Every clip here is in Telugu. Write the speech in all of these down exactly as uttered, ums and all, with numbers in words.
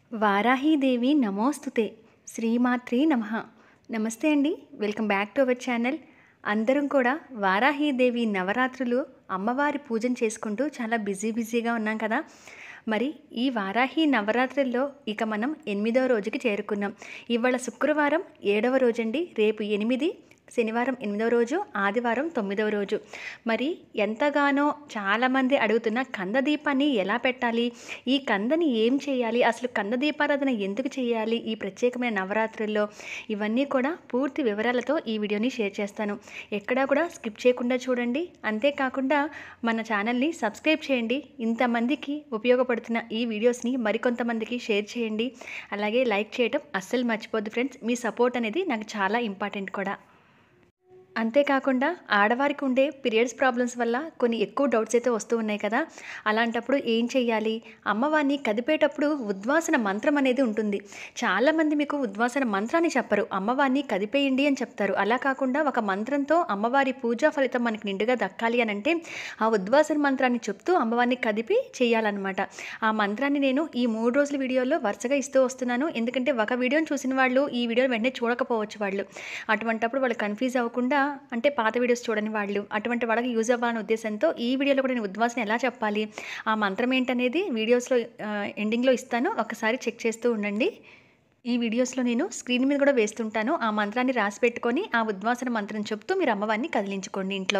వారాహీదేవి నమోస్తుతే శ్రీమాత్రే నమః. నమస్తే అండి, welcome back to our channel. అందరం కూడా వారాహీదేవి నవరాత్రులు అమ్మవారి పూజను చేసుకుంటూ చాలా బిజీ బిజీగా ఉన్నాం కదా. మరి ఈ వారాహి నవరాత్రుల్లో ఇక మనం ఎనిమిదవ రోజుకి చేరుకున్నాం. ఇవాళ శుక్రవారం ఏడవ రోజండి, రేపు ఎనిమిది, శనివారం ఎనిమిదవ రోజు, ఆదివారం తొమ్మిదవ రోజు. మరి ఎంతగానో చాలామంది అడుగుతున్న కంద దీపాన్ని ఎలా పెట్టాలి, ఈ కందని ఏం చేయాలి, అసలు కంద దీపారాధన ఎందుకు చేయాలి ఈ ప్రత్యేకమైన నవరాత్రుల్లో, ఇవన్నీ కూడా పూర్తి వివరాలతో ఈ వీడియోని షేర్ చేస్తాను. ఎక్కడా కూడా స్కిప్ చేయకుండా చూడండి. అంతేకాకుండా మన ఛానల్ని సబ్స్క్రైబ్ చేయండి. ఇంతమందికి ఉపయోగపడుతున్న ఈ వీడియోస్ని మరికొంతమందికి షేర్ చేయండి. అలాగే లైక్ చేయడం అస్సలు మర్చిపోద్దు ఫ్రెండ్స్. మీ సపోర్ట్ అనేది నాకు చాలా ఇంపార్టెంట్ కూడా. అంతేకాకుండా ఆడవారికి ఉండే పీరియడ్స్ ప్రాబ్లమ్స్ వల్ల కొన్ని ఎక్కువ డౌట్స్ అయితే వస్తూ ఉన్నాయి కదా. అలాంటప్పుడు ఏం చెయ్యాలి, అమ్మవారిని కదిపేటప్పుడు ఉద్వాసన మంత్రం అనేది ఉంటుంది. చాలామంది మీకు ఉద్వాసన మంత్రాన్ని చెప్పరు, అమ్మవారిని కదిపేయండి అని చెప్తారు. అలా కాకుండా ఒక మంత్రంతో అమ్మవారి పూజా ఫలితం మనకి నిండుగా దక్కాలి అని అంటే ఆ ఉద్వాసన మంత్రాన్ని చెప్తూ అమ్మవారిని కదిపి చేయాలన్నమాట. ఆ మంత్రాన్ని నేను ఈ మూడు రోజుల వీడియోలో వరుసగా ఇస్తూ వస్తున్నాను. ఎందుకంటే ఒక వీడియోని చూసిన వాళ్ళు ఈ వీడియోని వెంటనే చూడకపోవచ్చు. వాళ్ళు అటువంటప్పుడు వాళ్ళు కన్ఫ్యూజ్ అవ్వకుండా, అంటే పాత వీడియోస్ చూడని వాళ్ళు, అటువంటి వాళ్ళకి యూజ్ అవ్వాలనే ఉద్దేశంతో ఈ వీడియోలో కూడా నేను ఉద్వాసన ఎలా చెప్పాలి, ఆ మంత్రం ఏంటనేది వీడియోస్లో ఎండింగ్లో ఇస్తాను. ఒకసారి చెక్ చేస్తూ ఉండండి. ఈ వీడియోస్లో నేను స్క్రీన్ మీద కూడా వేస్తుంటాను. ఆ మంత్రాన్ని రాసి పెట్టుకొని ఆ ఉద్వాసన మంత్రం చెప్తూ మీరు అమ్మవారిని కదిలించుకోండి ఇంట్లో.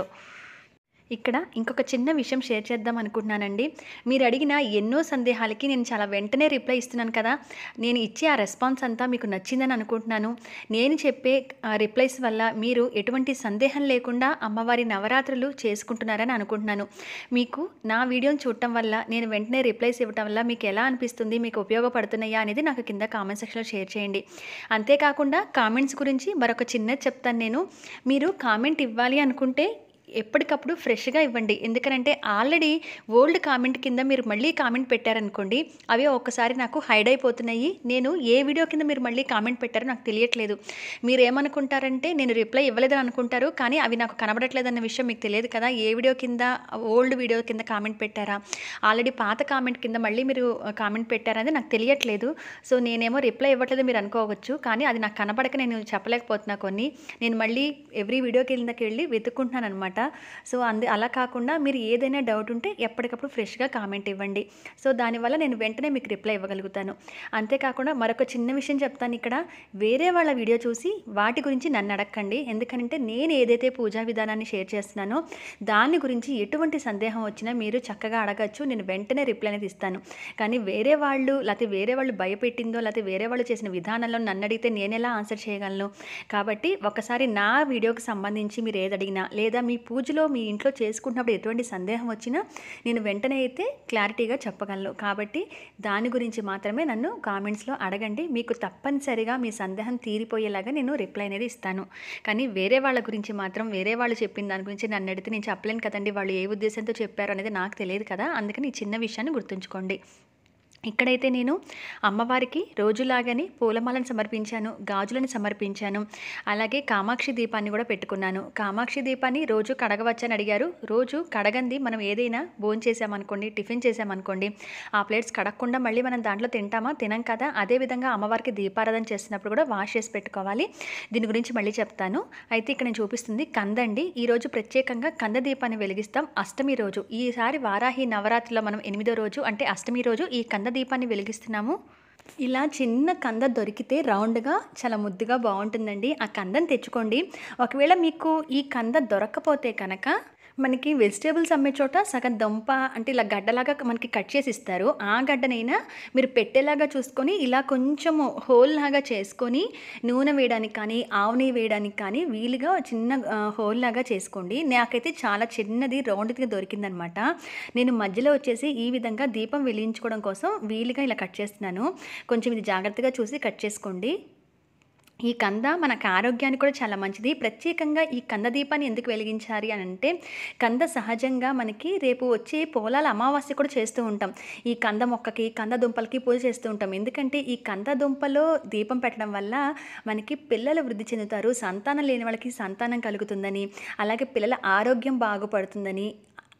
ఇక్కడ ఇంకొక చిన్న విషయం షేర్ చేద్దాం అనుకుంటున్నానండి. మీరు అడిగిన ఎన్నో సందేహాలకి నేను చాలా వెంటనే రిప్లై ఇస్తున్నాను కదా. నేను ఇచ్చే ఆ రెస్పాన్స్ అంతా మీకు నచ్చిందని అనుకుంటున్నాను. నేను చెప్పే రిప్లైస్ వల్ల మీరు ఎటువంటి సందేహం లేకుండా అమ్మవారి నవరాత్రులు చేసుకుంటున్నారని అనుకుంటున్నాను. మీకు నా వీడియోని చూడటం వల్ల నేను వెంటనే రిప్లైస్ ఇవ్వటం వల్ల మీకు ఎలా అనిపిస్తుంది, మీకు ఉపయోగపడుతున్నాయా అనేది నాకు కింద కామెంట్ సెక్షన్లో షేర్ చేయండి. అంతేకాకుండా కామెంట్స్ గురించి మరొక చిన్నది చెప్తాను నేను. మీరు కామెంట్ ఇవ్వాలి అనుకుంటే ఎప్పటికప్పుడు ఫ్రెష్గా ఇవ్వండి. ఎందుకనంటే ఆల్రెడీ ఓల్డ్ కామెంట్ కింద మీరు మళ్ళీ కామెంట్ పెట్టారనుకోండి, అవి ఒక్కసారి నాకు హైడ్ అయిపోతున్నాయి. నేను ఏ వీడియో కింద మీరు మళ్ళీ కామెంట్ పెట్టారో నాకు తెలియట్లేదు. మీరు ఏమనుకుంటారంటే నేను రిప్లై ఇవ్వలేదని అనుకుంటారు, కానీ అవి నాకు కనబడట్లేదన్న విషయం మీకు తెలియదు కదా. ఏ వీడియో కింద, ఓల్డ్ వీడియో కింద కామెంట్ పెట్టారా, ఆల్రెడీ పాత కామెంట్ కింద మళ్ళీ మీరు కామెంట్ పెట్టారనేది నాకు తెలియట్లేదు. సో నేనేమో రిప్లై ఇవ్వట్లేదు మీరు అనుకోవచ్చు, కానీ అది నాకు కనబడక నేను చెప్పలేకపోతున్నా కొన్ని. నేను మళ్ళీ ఎవ్రీ వీడియో కిందకి వెళ్ళి వెతుక్కుంటున్నాను అనమాట. సో అందు అలా కాకుండా మీరు ఏదైనా డౌట్ ఉంటే ఎప్పటికప్పుడు ఫ్రెష్గా కామెంట్ ఇవ్వండి. సో దానివల్ల నేను వెంటనే మీకు రిప్లై ఇవ్వగలుగుతాను. అంతేకాకుండా మరొక చిన్న విషయం చెప్తాను. ఇక్కడ వేరే వాళ్ళ వీడియో చూసి వాటి గురించి నన్ను అడగండి. ఎందుకంటే నేను ఏదైతే పూజా విధానాన్ని షేర్ చేస్తున్నానో దాని గురించి ఎటువంటి సందేహం వచ్చినా మీరు చక్కగా అడగచ్చు. నేను వెంటనే రిప్లై అనేది ఇస్తాను. కానీ వేరే వాళ్ళు, లేకపోతే వేరే వాళ్ళు భయపెట్టిందో, లేకపోతే వేరే వాళ్ళు చేసిన విధానంలో నన్ను అడిగితే నేను ఎలా ఆన్సర్ చేయగలను. కాబట్టి ఒకసారి నా వీడియోకి సంబంధించి మీరు ఏది అడిగినా, లేదా మీ పూజలో మీ ఇంట్లో చేసుకుంటున్నప్పుడు ఎటువంటి సందేహం వచ్చినా నేను వెంటనే అయితే క్లారిటీగా చెప్పగలను. కాబట్టి దాని గురించి మాత్రమే నన్ను కామెంట్స్లో అడగండి. మీకు తప్పనిసరిగా మీ సందేహం తీరిపోయేలాగా నేను రిప్లై అనేది ఇస్తాను. కానీ వేరే వాళ్ళ గురించి మాత్రం, వేరే వాళ్ళు చెప్పిన దాని గురించి నన్ను అడిగితే నేను చెప్పలేను కదండి. వాళ్ళు ఏ ఉద్దేశంతో చెప్పారు అనేది నాకు తెలియదు కదా. అందుకని ఈ చిన్న విషయాన్ని గుర్తుంచుకోండి. ఇక్కడైతే నేను అమ్మవారికి రోజులాగానే పూలమాలను సమర్పించాను, గాజులను సమర్పించాను. అలాగే కామాక్షి దీపాన్ని కూడా పెట్టుకున్నాను. కామాక్షి దీపాన్ని రోజు కడగవచ్చని అడిగారు. రోజు కడగంది మనం ఏదైనా భోజనం చేసామనుకోండి, టిఫిన్ చేసామనుకోండి, ఆ ప్లేట్స్ కడగకుండా మళ్ళీ మనం దాంట్లో తింటామా, తినం కదా. అదేవిధంగా అమ్మవారికి దీపారాధన చేసినప్పుడు కూడా వాష్ చేసి పెట్టుకోవాలి. దీని గురించి మళ్ళీ చెప్తాను. అయితే ఇక్కడ నేను చూపిస్తుంది కందండి. ఈరోజు ప్రత్యేకంగా కంద దీపాన్ని వెలిగిస్తాం అష్టమి రోజు. ఈసారి వారాహి నవరాత్రిలో మనం ఎనిమిదో రోజు అంటే అష్టమి రోజు ఈ కంద దీపాన్ని వెలిగిస్తున్నాము. ఇలా చిన్న కంద దొరికితే రౌండ్గా చాలా ముద్దుగా బాగుంటుందండి. ఆ కందని తెచ్చుకోండి. ఒకవేళ మీకు ఈ కంద దొరక్కపోతే కనుక మనకి వెజిటేబుల్స్ అమ్మే చోట సగం దుంప అంటే ఇలా గడ్డలాగా మనకి కట్ చేసి ఇస్తారు. ఆ గడ్డనైనా మీరు పెట్టేలాగా చూసుకొని ఇలా కొంచెము హోల్ లాగా చేసుకొని నూనె వేయడానికి కానీ, ఆవు నెయ్యి వేయడానికి కానీ వీలుగా చిన్న హోల్ లాగా చేసుకోండి. నాకైతే చాలా చిన్నది రౌండ్గా దొరికిందనమాట. నేను మధ్యలో వచ్చేసి ఈ విధంగా దీపం వెలిగించుకోవడం కోసం వీలుగా ఇలా కట్ చేస్తున్నాను. కొంచెం ఇది జాగ్రత్తగా చూసి కట్ చేసుకోండి. ఈ కంద మనకు ఆరోగ్యానికి కూడా చాలా మంచిది. ప్రత్యేకంగా ఈ కంద దీపాన్ని ఎందుకు వెలిగించాలి అని అంటే, కంద సహజంగా మనకి రేపు వచ్చే పోలాల అమావాస్య కూడా చేస్తూ ఉంటాం. ఈ కంద మొక్కకి, కంద దుంపలకి పూజ చేస్తూ ఉంటాం. ఎందుకంటే ఈ కంద దుంపలో దీపం పెట్టడం వల్ల మనకి పిల్లలు వృద్ధి చెందుతారు, సంతానం లేని వాళ్ళకి సంతానం కలుగుతుందని, అలాగే పిల్లల ఆరోగ్యం బాగుపడుతుందని,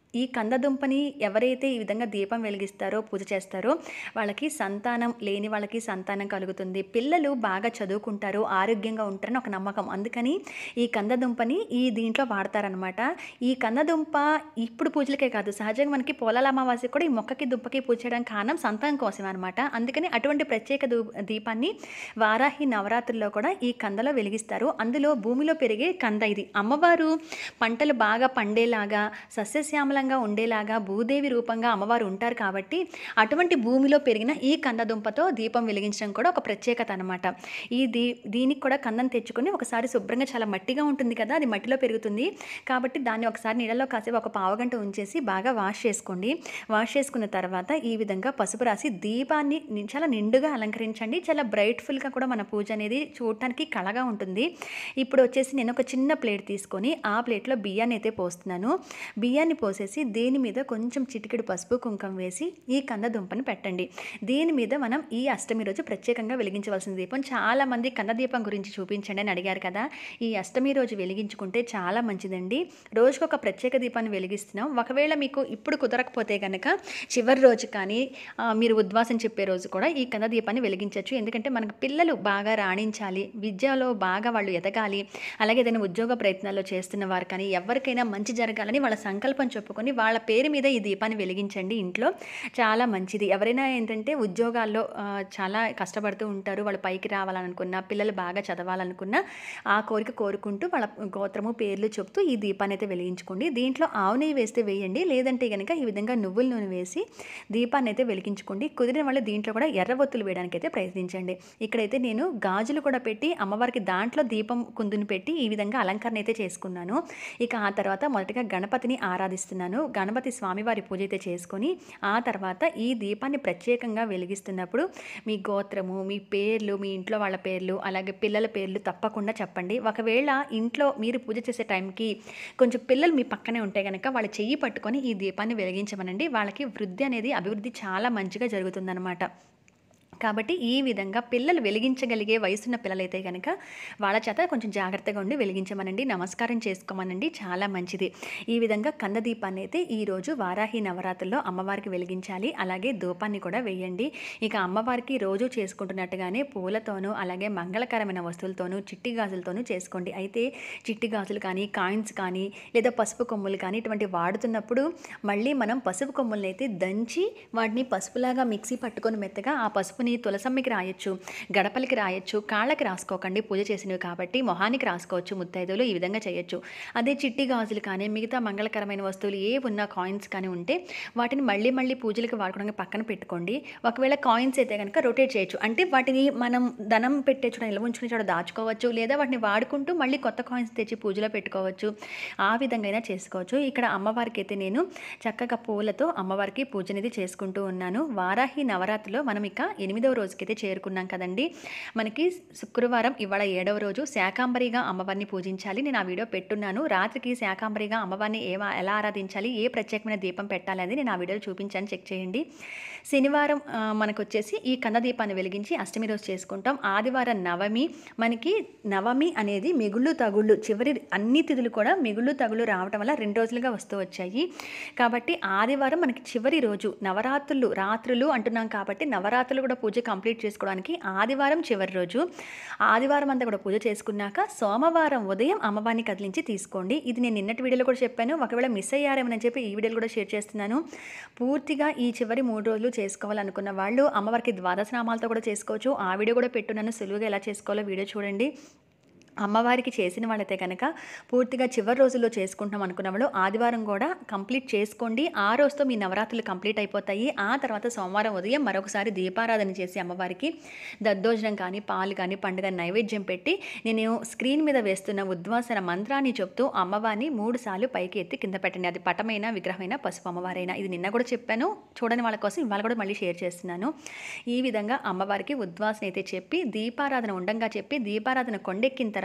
ఈ కందదుంపని ఎవరైతే ఈ విధంగా దీపం వెలిగిస్తారో పూజ చేస్తారో వాళ్ళకి సంతానం లేని వాళ్ళకి సంతానం కలుగుతుంది, పిల్లలు బాగా చదువుకుంటారు, ఆరోగ్యంగా ఉంటారని ఒక నమ్మకం. అందుకని ఈ కందదుంపని ఈ దీంట్లో వాడతారనమాట. ఈ కందదుంప ఇప్పుడు పూజలకే కాదు, సహజంగా మనకి పొలాల అమావాస్య కూడా ఈ మొక్కకి దుంపకి పూజ చేయడానికి కారణం సంతానం కోసమే అనమాట. అందుకని అటువంటి ప్రత్యేక దూ దీపాన్ని వారాహి నవరాత్రుల్లో కూడా ఈ కందలో వెలిగిస్తారు. అందులో భూమిలో పెరిగే కంద ఇది. అమ్మవారు పంటలు బాగా పండేలాగా సస్యశ్యామలంగా ఉండేలాగా భూదేవి రూపంగా అమ్మవారు ఉంటారు కాబట్టి అటువంటి భూమిలో పెరిగిన ఈ కందదుంపతో దీపం వెలిగించడం కూడా ఒక ప్రత్యేకత అనమాట. ఈ దీ దీనికి కూడా కందం తెచ్చుకొని ఒకసారి శుభ్రంగా, చాలా మట్టిగా ఉంటుంది కదా, అది మట్టిలో పెరుగుతుంది కాబట్టి దాన్ని ఒకసారి నీళ్ళలో కాసేపు ఒక పావుగంట ఉంచేసి బాగా వాష్ చేసుకోండి. వాష్ చేసుకున్న తర్వాత ఈ విధంగా పసుపు రాసి దీపాన్ని చాలా నిండుగా అలంకరించండి. చాలా బ్రైట్ఫుల్గా కూడా మన పూజ అనేది చూడటానికి కళగా ఉంటుంది. ఇప్పుడు వచ్చేసి నేను ఒక చిన్న ప్లేట్ తీసుకొని ఆ ప్లేట్లో బియ్యాన్ని అయితే పోస్తున్నాను. బియ్యాన్ని పోసేసి దీని మీద కొంచెం చిటికెడు పసుపు కుంకుమ వేసి ఈ కందదుంపని పెట్టండి. దీని మీద మనం ఈ అష్టమి రోజు ప్రత్యేకంగా వెలిగించవలసిన దీపం. చాలామంది కంద దీపం గురించి చూపించండి అని అడిగారు కదా, ఈ అష్టమి రోజు వెలిగించుకుంటే చాలా మంచిదండి. రోజుకొక ప్రత్యేక దీపాన్ని వెలిగిస్తున్నాం. ఒకవేళ మీకు ఇప్పుడు కుదరకపోతే కనుక చివరి రోజు కానీ మీరు ఉద్వాసం చెప్పే రోజు కూడా ఈ కంద దీపాన్ని వెలిగించవచ్చు. ఎందుకంటే మనకు పిల్లలు బాగా రాణించాలి, విద్యలో బాగా వాళ్ళు ఎదగాలి, అలాగే ఏదైనా ఉద్యోగ ప్రయత్నాల్లో చేస్తున్న వారు కానీ ఎవరికైనా మంచి జరగాలని వాళ్ళ సంకల్పం చెప్పుకొని వాళ్ళ పేరు మీద ఈ దీపాన్ని వెలిగించండి ఇంట్లో. చాలా మంచిది. ఎవరైనా ఏంటంటే ఉద్యోగాల్లో చాలా కష్టపడుతూ ఉంటారు, వాళ్ళు పైకి రావాలనుకున్నా, పిల్లలు బాగా చదవాలనుకున్నా ఆ కోరిక కోరుకుంటూ వాళ్ళ గోత్రము పేర్లు చెప్తూ ఈ దీపాన్ని అయితే వెలిగించుకోండి. దీంట్లో ఆవు నెయ్యి వేస్తే వేయండి, లేదంటే కనుక ఈ విధంగా నువ్వుల నూనె వేసి దీపాన్ని అయితే వెలిగించుకోండి. కుదిరిన వాళ్ళు దీంట్లో కూడా ఎర్రవత్తులు వేయడానికి అయితే ప్రయత్నించండి. ఇక్కడైతే నేను గాజులు కూడా పెట్టి అమ్మవారికి దాంట్లో దీపం కుందుని పెట్టి ఈ విధంగా అలంకరణ అయితే చేసుకున్నాను. ఇక ఆ తర్వాత మొదటిగా గణపతిని ఆరాధిస్తున్నాను. గణపతి స్వామివారి పూజ అయితే చేసుకొని ఆ తర్వాత ఈ దీపాన్ని ప్రత్యేకంగా వెలిగిస్తున్నప్పుడు మీ గోత్రము, మీ పేర్లు, మీ ఇంట్లో వాళ్ళ పేర్లు, అలాగే పిల్లల పేర్లు తప్పకుండా చెప్పండి. ఒకవేళ ఇంట్లో మీరు పూజ చేసే టైంకి కొంచెం పిల్లలు మీ పక్కనే ఉంటే కనుక వాళ్ళ చెయ్యి పట్టుకొని ఈ దీపాన్ని వెలిగించమనండి. వాళ్ళకి వృద్ధి అనేది, అభివృద్ధి చాలా మంచిగా జరుగుతుందన్నమాట. కాబట్టి ఈ విధంగా పిల్లలు వెలిగించగలిగే వయసున్న పిల్లలైతే కనుక వాళ్ళ చేత కొంచెం జాగ్రత్తగా ఉండి వెలిగించమనండి, నమస్కారం చేసుకోమనండి, చాలా మంచిది. ఈ విధంగా కందదీపాన్ని అయితే ఈరోజు వారాహి నవరాత్రుల్లో అమ్మవారికి వెలిగించాలి. అలాగే ధూపాన్ని కూడా వేయండి. ఇక అమ్మవారికి రోజు చేసుకుంటున్నట్టుగానే పూలతోనూ అలాగే మంగళకరమైన వస్తువులతోనూ చిట్టి గాజులతోనూ చేసుకోండి. అయితే చిట్టి గాజులు కానీ, కాయిన్స్ కానీ, లేదా పసుపు కొమ్ములు కానీ ఇటువంటి వాడుతున్నప్పుడు మళ్ళీ మనం పసుపు కొమ్ములను అయితే దంచి వాటిని పసుపులాగా మిక్సీ పట్టుకొని మెత్తగా ఆ పసుపు తులసమ్మకి రాయొచ్చు, గడపలకి రాయొచ్చు, కాళ్ళకి రాసుకోకండి పూజ చేసినవి కాబట్టి, మొహానికి రాసుకోవచ్చు ముత్తైదులు, ఈ విధంగా చేయొచ్చు. అదే చిట్టి గాజులు కానీ మిగతా మంగళకరమైన వస్తువులు ఏ ఉన్న కాయిన్స్ కానీ ఉంటే వాటిని మళ్ళీ మళ్ళీ పూజలకు వాడుకోవడానికి పక్కన పెట్టుకోండి. ఒకవేళ కాయిన్స్ అయితే కనుక రొటేట్ చేయొచ్చు, అంటే వాటిని మనం ధనం పెట్టే చోట, నిల్వ ఉంచుకునే చోట దాచుకోవచ్చు, లేదా వాటిని వాడుకుంటూ మళ్ళీ కొత్త కాయిన్స్ తెచ్చి పూజలో పెట్టుకోవచ్చు. ఆ విధంగా అయినా చేసుకోవచ్చు. ఇక్కడ అమ్మవారికి అయితే నేను చక్కగా పూలతో అమ్మవారికి పూజ అనేది చేసుకుంటూ ఉన్నాను. వారాహి నవరాత్రిలో మనం ఇక ఎనిమిదవ రోజుకైతే చేరుకున్నాం కదండి. మనకి శుక్రవారం ఇవాళ ఏడవ రోజు శాకాంబరిగా అమ్మవారిని పూజించాలి. నేను ఆ వీడియో పెట్టున్నాను. రాత్రికి శాకాంబరిగా అమ్మవారిని ఏ ఎలా ఆరాధించాలి, ఏ ప్రత్యేకమైన దీపం పెట్టాలి అనేది నేను ఆ వీడియోలో చూపించాను, చెక్ చేయండి. శనివారం మనకు వచ్చేసి ఈ కంద దీపాన్ని వెలిగించి అష్టమి రోజు చేసుకుంటాం. ఆదివారం నవమి, మనకి నవమి అనేది మిగుళ్ళు తగుళ్ళు, చివరి అన్ని తిథులు కూడా మిగుళ్ళు తగుళ్ళు రావటం వల్ల రెండు రోజులుగా వస్తూ వచ్చాయి. కాబట్టి ఆదివారం మనకి చివరి రోజు. నవరాత్రులు రాత్రులు అంటున్నాం కాబట్టి నవరాత్రులు కూడా పూజ కంప్లీట్ చేసుకోవడానికి ఆదివారం చివరి రోజు. ఆదివారం అంతా కూడా పూజ చేసుకున్నాక సోమవారం ఉదయం అమ్మవారిని కదిలించి తీసుకోండి. ఇది నేను నిన్నటి వీడియోలో కూడా చెప్పాను. ఒకవేళ మిస్ అయ్యారేమని చెప్పి ఈ వీడియోలో కూడా షేర్ చేస్తున్నాను. పూర్తిగా ఈ చివరి మూడు రోజులు చేసుకోవాలనుకున్న వాళ్ళు అమ్మవారికి ద్వాదశ నామాలతో కూడా చేసుకోవచ్చు. ఆ వీడియో కూడా పెట్టున్నాను, సులువుగా ఎలా చేసుకోవాలో వీడియో చూడండి. అమ్మవారికి చేసిన వాళ్ళైతే కనుక పూర్తిగా చివరి రోజుల్లో చేసుకుంటాం అనుకున్న వాళ్ళు ఆదివారం కూడా కంప్లీట్ చేసుకోండి. ఆ రోజుతో మీ నవరాత్రులు కంప్లీట్ అయిపోతాయి. ఆ తర్వాత సోమవారం ఉదయం మరొకసారి దీపారాధన చేసి అమ్మవారికి దద్దోజనం కానీ, పాలు కానీ, పండుగ నైవేద్యం పెట్టి నేను స్క్రీన్ మీద వేస్తున్న ఉద్వాసన మంత్రాన్ని చెప్తూ అమ్మవారిని మూడు సార్లు పైకి ఎత్తి కింద పెట్టండి. అది పటమైన, విగ్రహమైన, పసుపు అమ్మవారైనా. ఇది నిన్న కూడా చెప్పాను, చూడని వాళ్ళ కోసం ఇవాళ కూడా మళ్ళీ షేర్ చేస్తున్నాను. ఈ విధంగా అమ్మవారికి ఉద్వాసన అయితే చెప్పి దీపారాధన ఉండంగా చెప్పి దీపారాధన కొండెక్కిన తర్వాత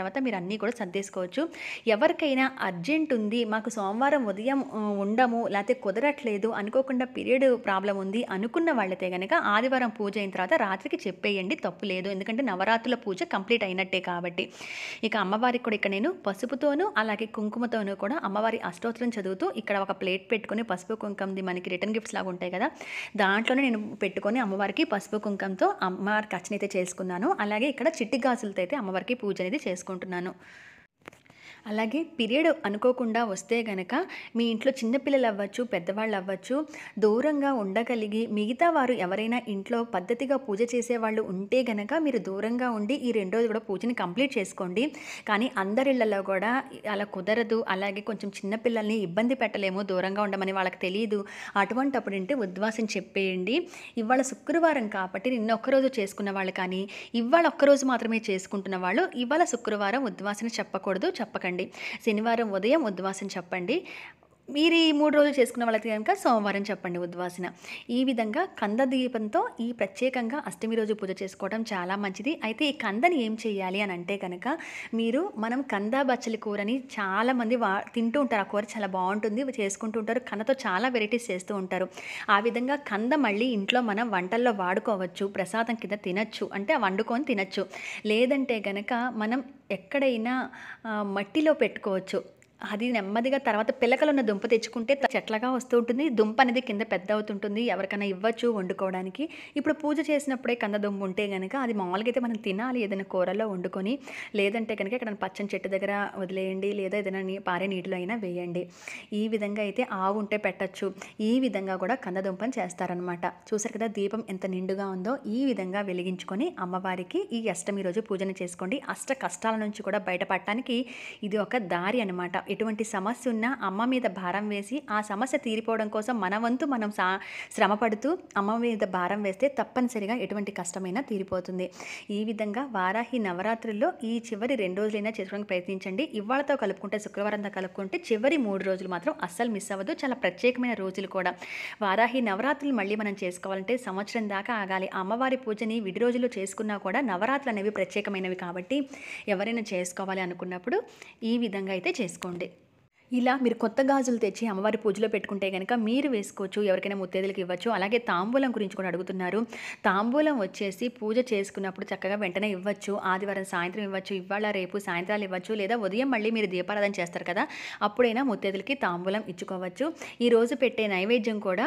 తర్వాత మీరు అన్నీ కూడా సర్దేసుకోవచ్చు. ఎవరికైనా అర్జెంట్ ఉంది, మాకు సోమవారం ఉదయం ఆహ్, ఉండము లేకపోతే కుదరట్లేదు, అనుకోకుండా పీరియడ్ ప్రాబ్లమ్ ఉంది అనుకున్న వాళ్ళైతే గనక ఆదివారం పూజ అయిన తర్వాత రాత్రికి చెప్పేయండి, తప్పు లేదు. ఎందుకంటే నవరాత్రుల పూజ కంప్లీట్ అయినట్టే కాబట్టి. ఇక అమ్మవారికి కూడా ఇక్కడ నేను పసుపుతోనూ అలాగే కుంకుమతోనూ కూడా అమ్మవారి అష్టోత్తరం చదువుతూ ఇక్కడ ఒక ప్లేట్ పెట్టుకొని పసుపు కుంకుమది మనకి రిటర్న్ గిఫ్ట్స్ లాగా ఉంటాయి కదా, దాంట్లోనే నేను పెట్టుకొని అమ్మవారికి పసుపు కుంకంతో అమ్మవారికి అర్చన అయితే చేసుకున్నాను. అలాగే ఇక్కడ చిట్టి గాజులతో అయితే అమ్మవారికి పూజ అనేది చేసుకుంటున్నాను. అలాగే పీరియడ్ అనుకోకుండా వస్తే గనక మీ ఇంట్లో చిన్నపిల్లలు అవ్వచ్చు, పెద్దవాళ్ళు అవ్వచ్చు, దూరంగా ఉండగలిగి మిగతా వారు ఎవరైనా ఇంట్లో పద్ధతిగా పూజ చేసేవాళ్ళు ఉంటే గనక మీరు దూరంగా ఉండి ఈ రెండు రోజులు కూడా పూజని కంప్లీట్ చేసుకోండి. కానీ అందరిళ్లలో కూడా అలా కుదరదు, అలాగే కొంచెం చిన్నపిల్లల్ని ఇబ్బంది పెట్టలేము, దూరంగా ఉండమని వాళ్ళకి తెలియదు. అటువంటప్పుడు ఏంటి ఉద్వాసం చెప్పేయండి. ఇవాళ శుక్రవారం కాబట్టి నిన్న ఒక్కరోజు చేసుకున్న వాళ్ళు కానీ ఇవాళ ఒక్కరోజు మాత్రమే చేసుకుంటున్న వాళ్ళు ఇవాళ శుక్రవారం ఉద్వాసన చెప్పకూడదు, చెప్పకండి. శనివారం ఉదయం ఉద్వాసన చెప్పండి. మీరు ఈ మూడు రోజులు చేసుకున్న వాళ్ళకి కనుక సోమవారం చెప్పండి ఉద్వాసన. ఈ విధంగా కంద దీపంతో ఈ ప్రత్యేకంగా అష్టమి రోజు పూజ చేసుకోవడం చాలా మంచిది. అయితే ఈ కందని ఏం చేయాలి అని అంటే కనుక మీరు మనం కంద బచ్చలి కూరని చాలామంది వా తింటూ ఉంటారు. ఆ కూర చాలా బాగుంటుంది, చేసుకుంటూ ఉంటారు. కందతో చాలా వెరైటీస్ చేస్తూ ఉంటారు. ఆ విధంగా కంద మళ్ళీ ఇంట్లో మనం వంటల్లో వాడుకోవచ్చు, ప్రసాదం కింద తినచ్చు, అంటే వండుకొని తినచ్చు. లేదంటే కనుక మనం ఎక్కడైనా మట్టిలో పెట్టుకోవచ్చు. అది నెమ్మదిగా తర్వాత పిలకలు ఉన్న దుంప తెచ్చుకుంటే చెట్లగా వస్తూ ఉంటుంది. దుంప అనేది కింద పెద్ద అవుతుంటుంది, ఎవరికైనా ఇవ్వచ్చు వండుకోవడానికి. ఇప్పుడు పూజ చేసినప్పుడే కంద దుంప ఉంటే కనుక అది మామూలుగా అయితే మనం తినాలి ఏదైనా కూరలో వండుకొని. లేదంటే కనుక ఇక్కడ పచ్చని చెట్టు దగ్గర వదిలేయండి, లేదా ఏదైనా నీ పారే నీటిలో అయినా వేయండి. ఈ విధంగా అయితే ఆవు ఉంటే పెట్టచ్చు. ఈ విధంగా కూడా కంద దుంపని చేస్తారనమాట. చూసారు కదా దీపం ఎంత నిండుగా ఉందో. ఈ విధంగా వెలిగించుకొని అమ్మవారికి ఈ అష్టమి రోజు పూజను చేసుకోండి. అష్ట కష్టాల నుంచి కూడా బయటపడటానికి ఇది ఒక దారి అనమాట. ఎటువంటి సమస్య ఉన్నా అమ్మ మీద భారం వేసి ఆ సమస్య తీరిపోవడం కోసం మన వంతు మనం సా శ్రమ పడుతూ అమ్మ మీద భారం వేస్తే తప్పనిసరిగా ఎటువంటి కష్టమైనా తీరిపోతుంది. ఈ విధంగా వారాహి నవరాత్రుల్లో ఈ చివరి రెండు రోజులైనా చేసుకోవడానికి ప్రయత్నించండి. ఇవాళతో కలుపుకుంటే శుక్రవారంతో కలుపుకుంటే చివరి మూడు రోజులు మాత్రం అస్సలు మిస్ అవ్వదు. చాలా ప్రత్యేకమైన రోజులు కూడా. వారాహి నవరాత్రులు మళ్ళీ మనం చేసుకోవాలంటే సంవత్సరం దాకా ఆగాలి. అమ్మవారి పూజని విడి రోజులు చేసుకున్నా కూడా నవరాత్రులు అనేవి ప్రత్యేకమైనవి కాబట్టి ఎవరైనా చేసుకోవాలి అనుకున్నప్పుడు ఈ విధంగా అయితే చేసుకోండి. ఇలా మీరు కొత్త గాజులు తెచ్చి అమ్మవారి పూజలో పెట్టుకుంటే కనుక మీరు వేసుకోవచ్చు, ఎవరికైనా ముత్తైదులకు ఇవ్వచ్చు. అలాగే తాంబూలం గురించి కూడా అడుగుతున్నారు. తాంబూలం వచ్చేసి పూజ చేసుకున్నప్పుడు చక్కగా వెంటనే ఇవ్వచ్చు. ఆదివారం సాయంత్రం ఇవ్వచ్చు, ఇవాళ రేపు సాయంత్రాలు ఇవ్వచ్చు, లేదా ఉదయం మళ్ళీ మీరు దీపారాధన చేస్తారు కదా, అప్పుడైనా ముత్తైదులకి తాంబూలం ఇచ్చుకోవచ్చు. ఈరోజు పెట్టే నైవేద్యం కూడా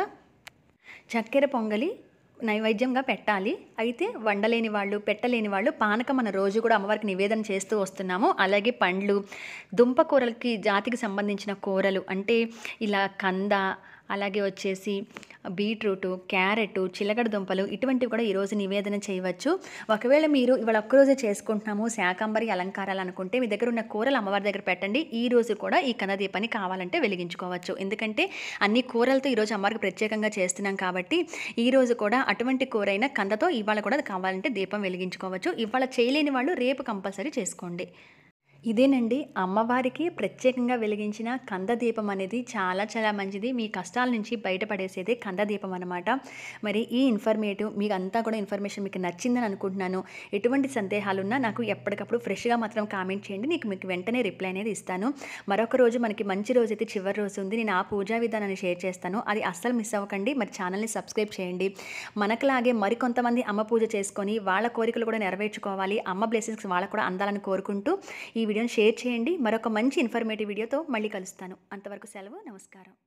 చక్కెర పొంగలి నైవేద్యంగా పెట్టాలి. అయితే వండలేని వాళ్ళు, పెట్టలేని వాళ్ళు పానకం మన రోజు కూడా అమ్మవారికి నివేదన చేస్తూ వస్తున్నాము. అలాగే పండ్లు, దుంప కూరలకి జాతికి సంబంధించిన కూరలు అంటే ఇలా కంద, అలాగే వచ్చేసి బీట్రూటు, క్యారెట్, చిలకడ దుంపలు ఇటువంటివి కూడా ఈరోజు నివేదన చేయవచ్చు. ఒకవేళ మీరు ఇవాళ ఒక్కరోజే చేసుకుంటున్నాము శాకంబరి అలంకారాలు అనుకుంటే మీ దగ్గర ఉన్న కూరలు అమ్మవారి దగ్గర పెట్టండి. ఈ రోజు కూడా ఈ కంద దీపాన్ని కావాలంటే వెలిగించుకోవచ్చు. ఎందుకంటే అన్ని కూరలతో ఈరోజు అమ్మవారికి ప్రత్యేకంగా చేస్తున్నాం కాబట్టి ఈరోజు కూడా అటువంటి కూరైనా కందతో ఇవాళ కూడా కావాలంటే దీపం వెలిగించుకోవచ్చు. ఇవాళ చేయలేని వాళ్ళు రేపు కంపల్సరీ చేసుకోండి. ఇదేనండి అమ్మవారికి ప్రత్యేకంగా వెలిగించిన కంద దీపం అనేది చాలా చాలా మంచిది. మీ కష్టాల నుంచి బయటపడేసేదే కంద దీపం అనమాట. మరి ఈ ఇన్ఫర్మేటివ్ మీకు అంతా కూడా ఇన్ఫర్మేషన్ మీకు నచ్చిందని అనుకుంటున్నాను. ఎటువంటి సందేహాలున్నా నాకు ఎప్పటికప్పుడు ఫ్రెష్గా మాత్రం కామెంట్ చేయండి, నీకు మీకు వెంటనే రిప్లై అనేది ఇస్తాను. మరొక రోజు మనకి మంచి రోజు అయితే చివరి రోజు ఉంది, నేను ఆ పూజా విధానాన్ని షేర్ చేస్తాను, అది అస్సలు మిస్ అవ్వకండి. మరి ఛానల్ని సబ్స్క్రైబ్ చేయండి. మనకులాగే మరికొంతమంది అమ్మ పూజ చేసుకొని వాళ్ళ కోరికలు కూడా నెరవేర్చుకోవాలి, అమ్మ బ్లెస్సింగ్స్ వాళ్ళకు కూడా అందాలని కోరుకుంటూ ఈ వీడియోని షేర్ చేయండి. మరొక మంచి ఇన్ఫర్మేటివ్ వీడియోతో మళ్ళీ కలుస్తాను. అంతవరకు సెలవు, నమస్కారం.